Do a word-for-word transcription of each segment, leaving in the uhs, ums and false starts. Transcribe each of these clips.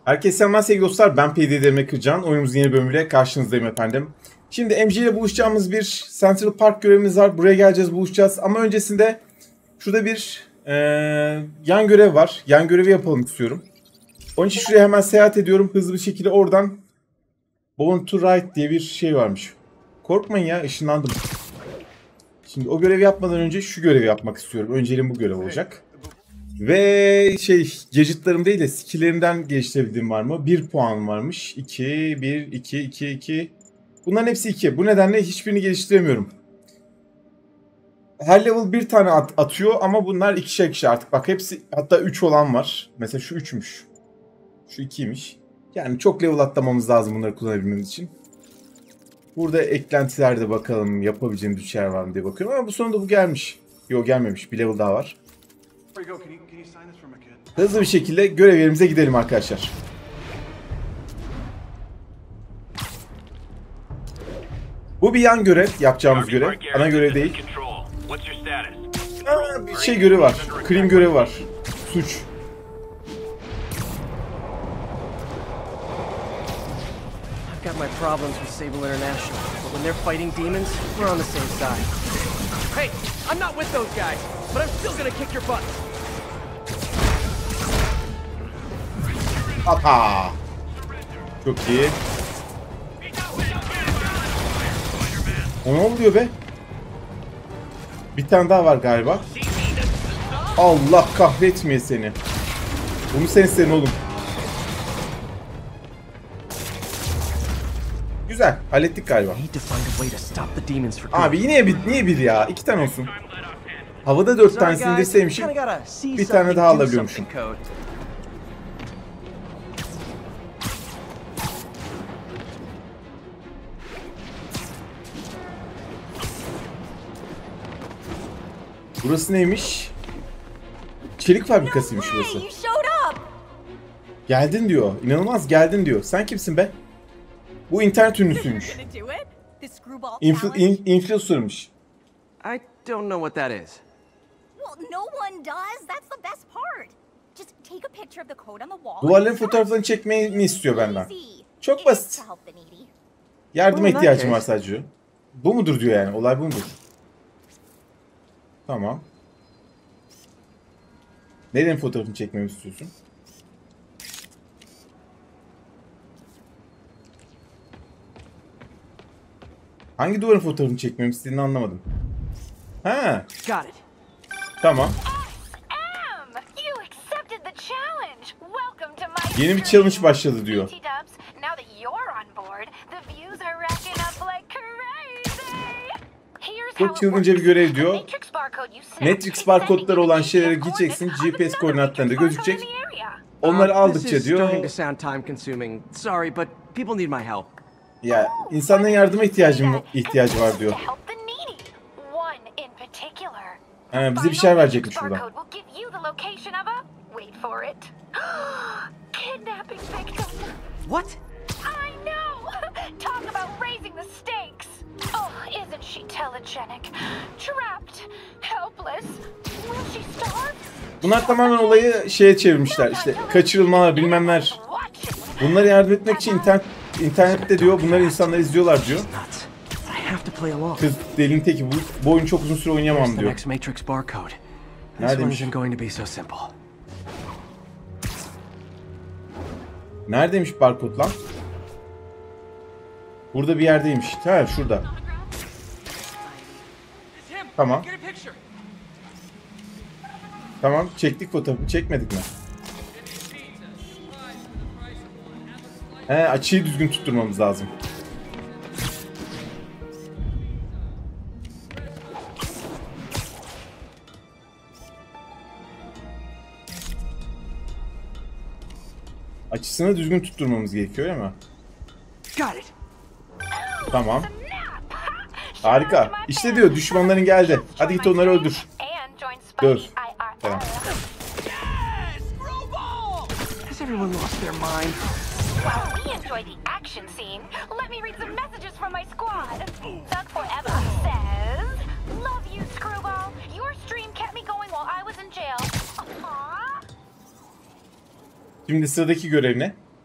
Herkese selamlar sevgili dostlar. Ben P D D Kırcan. Oyunumuzun yeni bölümüyle karşınızdayım efendim. Şimdi M G ile buluşacağımız bir Central Park görevimiz var. Buraya geleceğiz, buluşacağız. Ama öncesinde şurada bir e, yan görev var. Yan görevi yapalım istiyorum. Onun için şuraya hemen seyahat ediyorum. Hızlı bir şekilde oradan Born to Ride diye bir şey varmış. Korkmayın ya, ışınlandım. Şimdi o görevi yapmadan önce şu görevi yapmak istiyorum. Önceliğim bu görev olacak. Ve şey, gadgetlarım değil de skill'lerimden geliştirebildiğim var mı? bir puan varmış. iki, bir, iki, iki, iki. Bunların hepsi iki. Bu nedenle hiçbirini geliştiremiyorum. Her level bir tane at atıyor ama bunlar ikişer ikişer artık. Bak hepsi, hatta üç olan var. Mesela şu üçmüş. Şu ikiymiş. Yani çok level atlamamız lazım bunları kullanabilmemiz için. Burada eklentilerde bakalım yapabileceğimiz bir şeyler var mı diye bakıyorum ama bu sonunda bu gelmiş. Yok, gelmemiş. Bir level daha var. Hızlı bir şekilde görev yerimize gidelim arkadaşlar. Bu bir yan görev, yapacağımız görev. Ana görev değil. Aa, bir şey görevi var. Krim görevi var. Suç. I've got my problems with Sable International, but when they're fighting demons, we're on the same side. Hey, I'm not with those guys, but I'm still gonna kick your butt. Ata. Çok iyi. O ne oluyor be? Bir tane daha var galiba. Allah kahretmeye seni. Bunu sen istedin oğlum. Güzel. Hallettik galiba. Abi yine bir, niye bir ya? İki tane olsun. Havada dört tanesini indirseymişim. Bir tane daha alabiliyormuşum. Burası neymiş? Çelik fabrikasıymış burası. Geldin diyor. İnanılmaz, geldin diyor. Sen kimsin be? Bu internet ünlüsüymüş. Influ in influencer'mış. I don't know what that is. Duvarların fotoğraflarını çekmeyi mi istiyor benden? Çok basit. Yardıma ihtiyacım var sadece. Bu mudur diyor yani. Olay bu mudur? Tamam. Neden fotoğrafını çekmemi istiyorsun? Hangi duvarın fotoğrafını çekmemi istediğini anlamadım. Ha. Tamam. Yeni bir challenge başladı diyor. Çok çılgınca bir görev diyor. Matrix barkodları olan şeylere gideceksin. G P S koordinatlarında gözükecek. Onları aldıkça diyor. Ya insanların yardıma ihtiyacım ihtiyacı var diyor. Ha, bize bir şey verecekmiş burada. What? Oh, isn't she telegenic? Trapped, helpless. Will she starve? Bunlar tamamen olayı şeye çevirmişler. İşte kaçırılmalar, bilmemler. Bunlara yardım etmek için internet internette diyor. Bunları insanlar izliyorlar diyor. Kız delinin teki. Bu, bu oyunu çok uzun süre oynayamam diyor. Neredeymiş? Neredeymiş barkod lan? Burada bir yerdeymiş. Ha, şurada. Tamam. Tamam, çektik fotoğrafı. Çekmedik mi? He, açıyı düzgün tutturmamız lazım. Açısını düzgün tutturmamız gerekiyor değil mi? Tamam. Harika. İşte diyor, düşmanların geldi. Hadi git onları öldür. Dur. Tamam. Şimdi sıradaki görev ne?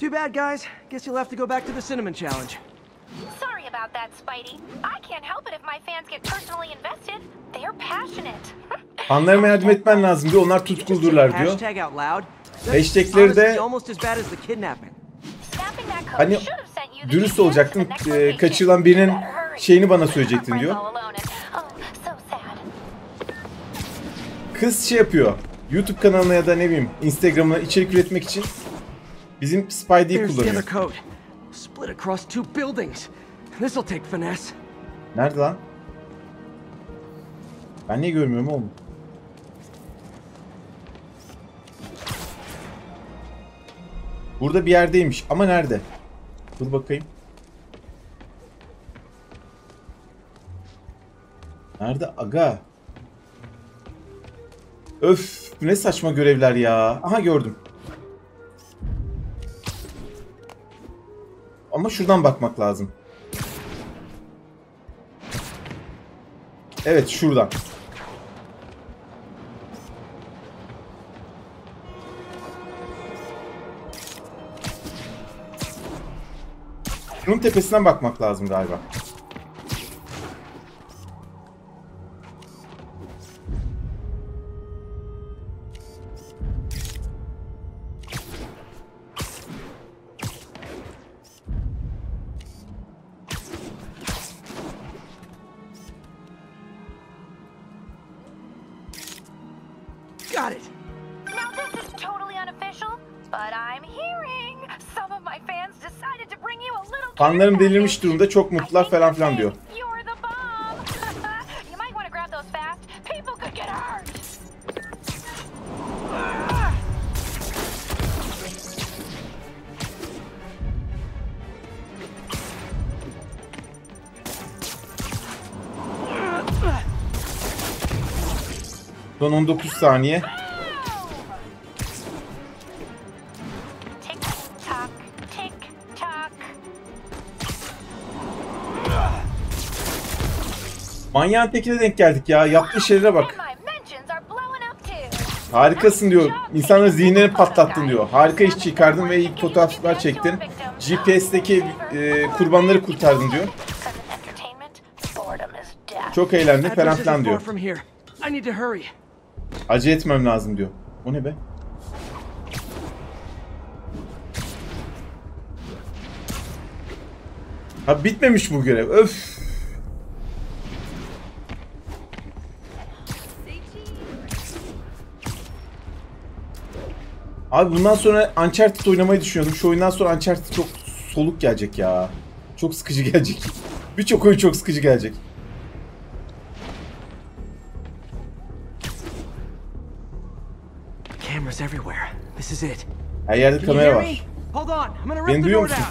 Too bad, guys. Guess you'll have to go back to the cinnamon challenge. Sorry about that, Spidey. I can't help it if my fans get personally invested. They're passionate. Fanlarıma yardım etmen lazım diyor. Onlar tutkuludur diyor. Hashtag out loud. Hashtagleri de almost as bad as the kidnapping. hani dürüst olacaktın. E, kaçırılan birinin şeyini bana söyleyecektin diyor. Kız şey yapıyor. YouTube kanalına ya da ne bileyim Instagram'ına içerik üretmek için bizim Spidey'i kullanıyor. Nerede lan? Ben niye görmüyorum oğlum? Burada bir yerdeymiş ama nerede? Dur bakayım. Nerede aga? Öf, ne saçma görevler ya. Aha gördüm. Ama şuradan bakmak lazım. Evet, şuradan. Şunun tepesinden bakmak lazım galiba. Got it. Now this is totally unofficial, but I'm hearing some of my fans decided to bring you a little. Fanlarım delirmiş durumda, çok mutlular falan filan diyor. You're the bomb. You might want to grab those fast. People could get hurt. Son on dokuz saniye. Tick tock, tick tock. Manyağın tekine denk geldik ya. Yaptığı şeylere bak. Harikasın diyor. İnsanların zihinlerini patlattın diyor. Harika iş çıkardın ve ilk fotoğraflar çektin. G P S'teki e, kurbanları kurtardın diyor. Çok eğlendim falan filan diyor. Acele etmem lazım diyor. O ne be? Ha bitmemiş bu görev. Öf. Abi bundan sonra Uncharted oynamayı düşünüyordum. Şu oyundan sonra Uncharted çok soluk gelecek ya. Çok sıkıcı gelecek. Birçok oyun çok sıkıcı gelecek. Cameras everywhere. This is it. Her yerde kamera var. Hold on. I'm gonna Beni rip the duyuyor door musun?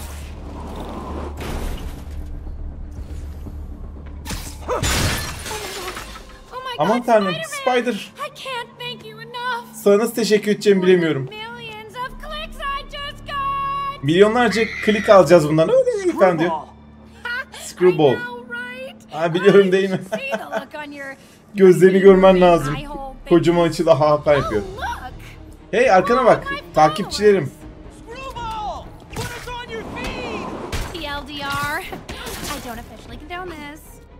Aman tanrım, Spider. Sana nasıl teşekkür edeceğimi bilemiyorum. Milyonlarca klik alacağız bundan. Öyle mi efendim diyor. Screwball. Ha biliyorum değil mi? Gözlerini görmen lazım. Kocaman açılı ha ha yapıyor. Hey arkana bak. Takipçilerim. T L D R. I don't officially condone this.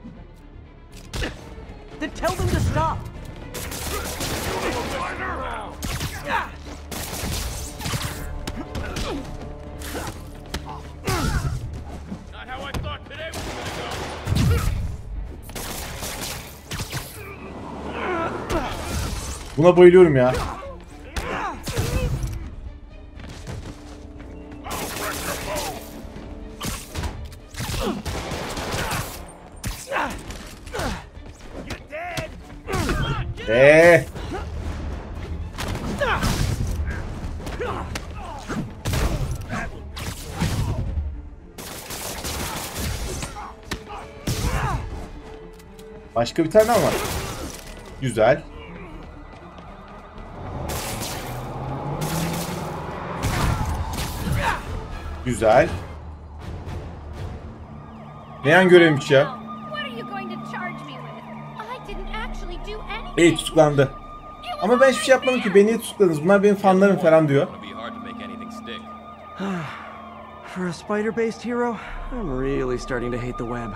Then tell them to stop. Not how I thought today was gonna go. Buna bayılıyorum ya. Eee. Başka bir tane daha var. Güzel. Güzel. Neyan görevmiş ya. İyi tutuklandı. Ama ben hiçbir şey yapmadım ki. Beni niye tutukladınız? Bunlar benim fanlarım falan diyor. For a spider-based hero, I'm really starting to hate the web.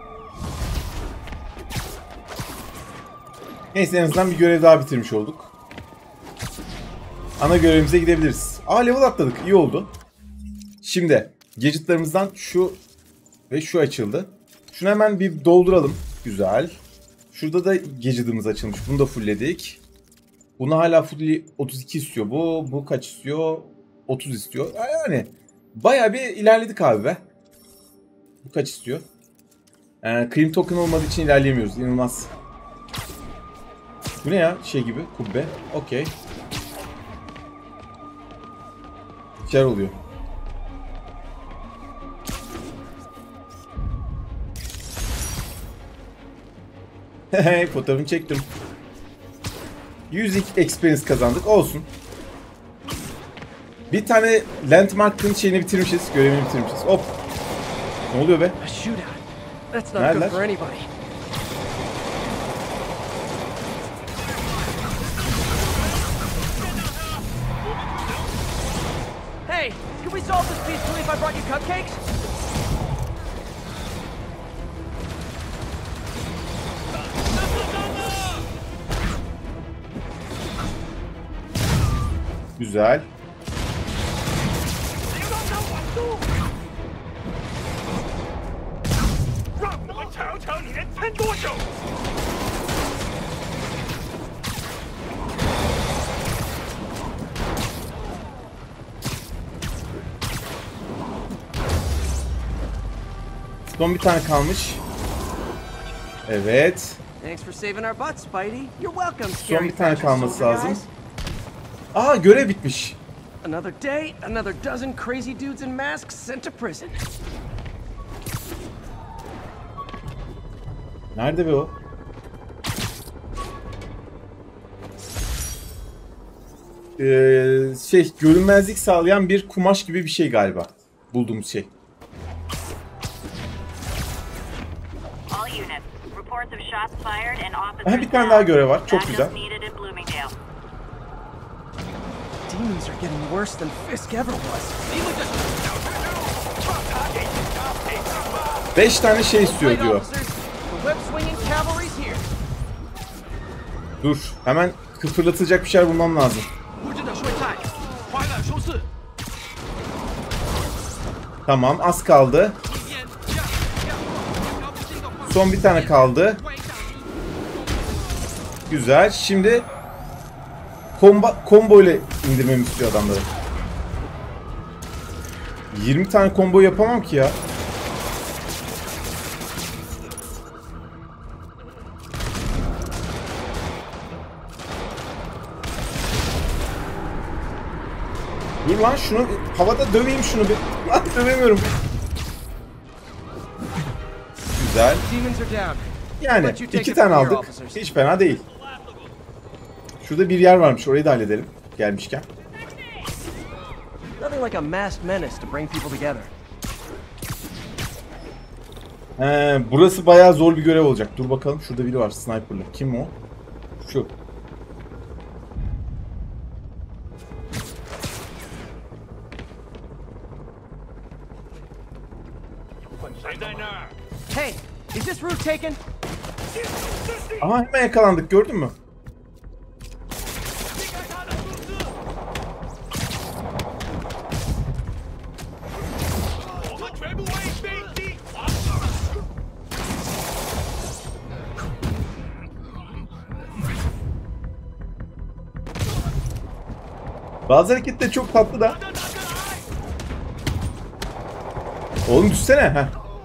Neyse en azından bir görev daha bitirmiş olduk. Ana görevimize gidebiliriz. Aa level atladık. İyi oldu. Şimdi gadgetlarımızdan şu ve şu açıldı. Şunu hemen bir dolduralım. Güzel. Şurada da gadget'ımız açılmış. Bunu da fullledik. Bunu hala full otuz iki istiyor. Bu bu kaç istiyor? otuz istiyor. Yani bayağı bir ilerledik abi be. Bu kaç istiyor? Ee, cream token olmadığı için ilerleyemiyoruz. İnanılmaz. Bu ne ya? Şey gibi. Kubbe. Okey. Şeyler oluyor. Hey, fotoğrafını çektim. yüz experience kazandık. Olsun. Bir tane landmark'ın şeyini bitirmişiz. Görevini bitirmişiz. Hop. Ne oluyor be? A shootout. That's not Neredeler? good for anybody. Hey, can we solve this peacefully if I brought you cupcakes? Güzel. Son bir tane kalmış. Evet. Thanks for saving our butts, Spidey. You're welcome, Son scary bir tane fashion kalması soldier lazım. guys. Aa görev bitmiş. Another day, another dozen crazy dudes in masks sent to prison. Nerede be o? Ee, şey görünmezlik sağlayan bir kumaş gibi bir şey galiba. Bulduğumuz şey. All units, reports of shots fired and Aha, officers bir tane daha görev var. Çok Backup güzel. needed in Bloomingdale. Demons are getting worse than Fisk ever was. Beş tane şey istiyor Right, diyor. officers. The web swinging cavalry's here. Dur. Hemen fırlatacak bir şeyler bulmam lazım. Tamam. Az kaldı. Son bir tane kaldı. Güzel. Şimdi komba, combo ile indirmemi istiyor adamları. yirmi tane combo yapamam ki ya. Dur lan şunu havada döveyim şunu bir. Lan dövemiyorum. Güzel. Demons are down. Yani iki tane aldık. Hiç fena değil. Şurada bir yer varmış. Orayı da halledelim. Gelmişken. Nothing like a masked menace to bring people together. He, burası bayağı zor bir görev olacak. Dur bakalım. Şurada biri var. Sniper'lı. Kim o? Şu. Hey, is this route taken? Aha hemen yakalandık. Gördün mü? Bazı hareketler çok tatlı da. Oğlum düşsene. Heh.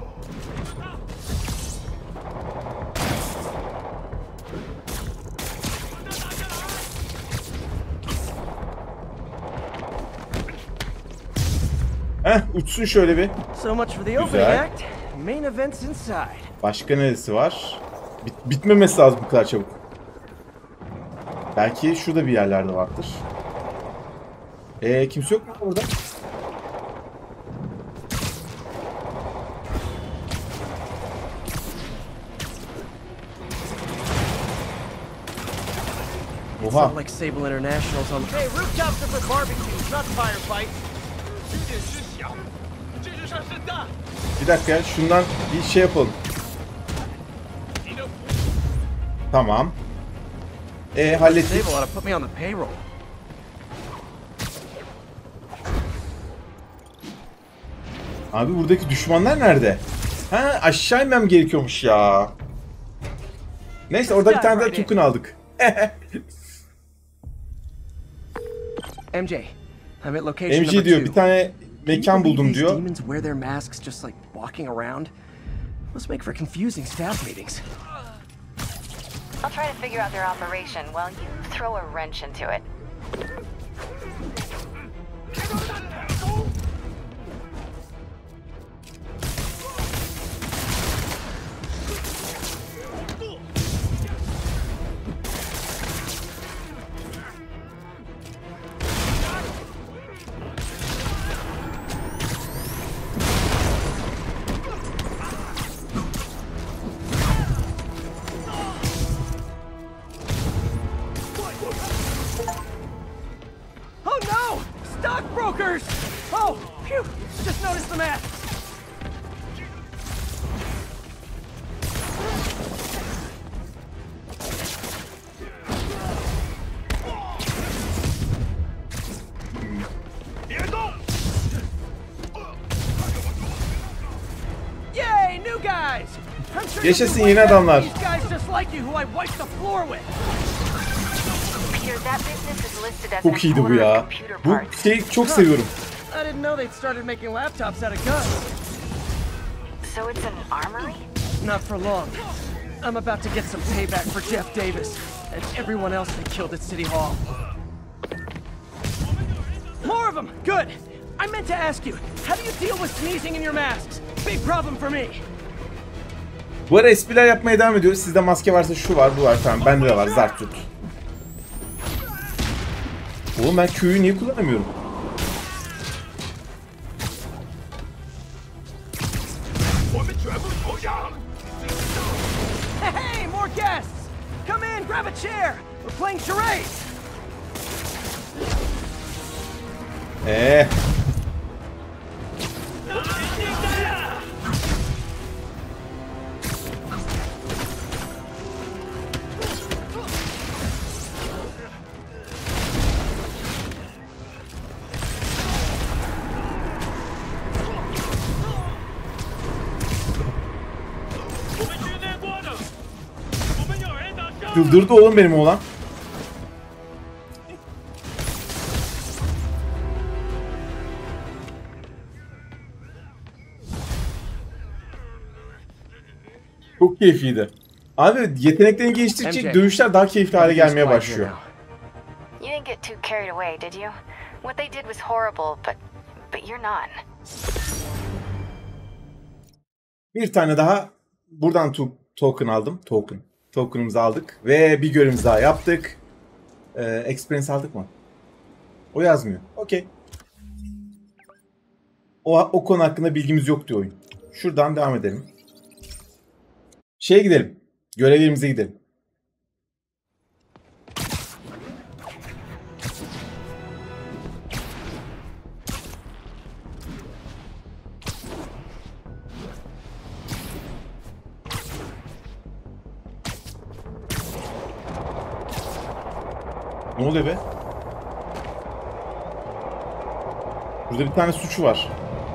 Heh, uçsun şöyle bir. So much for the opening Güzel. act. Main event's inside. Başka neresi var? Bit bitmemesi lazım bu kadar çabuk. Belki şurada bir yerlerde vardır. Ee, kimse yok mu orada? It's Oha. not like Sable International's on. Hey, rooftops are for barbecues, not firefights. Bir dakika ya, şundan bir şey yapalım. Tamam. E hallettik. Sable ought to put me on the payroll. Abi buradaki düşmanlar nerede? Ha, aşağı inmem gerekiyormuş ya. Neyse, orada bir tane daha token aldık. M J, I'm at location M J number diyor, two. bir tane mekan buldum These diyor. demons wear their masks just like walking around. Must make for confusing staff meetings. I'll try to figure out their operation while you throw a wrench into it. Oh no! Stockbrokers! Oh, phew! Just noticed the map. Yay, new guys! I'm sure Yaşasın you'll be yeni like adamlar. these guys just like you who I wiped the floor with. Peter, that business is listed as Çok iyiydi bu exporter of ya. computer Bu parts. şeyi çok seviyorum. I didn't know they'd started making laptops out of guns. So it's an armory? Not for long. I'm about to get some payback for Jeff Davis and everyone else they killed at City Hall. More of them! Good! I meant to ask you, how do you deal with sneezing in your masks? Big problem for me. Bu ara espriler yapmaya devam ediyoruz. Sizde maske varsa şu var, bu var, tamam. Bende de var, zart tut. Oğlum ben Q'yu niye kullanamıyorum? Hey, more guests! Come in, grab a chair. We're playing charades. Eee. Çıldırdı oğlum benim oğlan. Çok keyifliydi. Abi yeteneklerini geliştirdikçe M J, dövüşler daha keyifli hale gelmeye başlıyor. You didn't get too carried away, did you? What they did was horrible, but but you're not. Bir tane daha buradan to token aldım. Token. Token'ımızı aldık. Ve bir görevimiz daha yaptık. Ee, experience aldık mı? O yazmıyor. Okey. O, o konu hakkında bilgimiz yok diyor oyun. Şuradan devam edelim. Şeye gidelim. Görevlerimize gidelim. Ne oluyor be? Burada bir tane suçu var.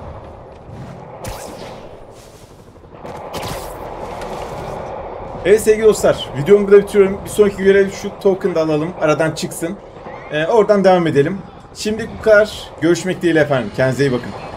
Evet sevgili dostlar, videomu burada bitiriyorum. Bir sonraki görev şu token da alalım, aradan çıksın. Ee, oradan devam edelim. Şimdilik bu kadar. Görüşmek dileğiyle efendim. Kendinize iyi bakın.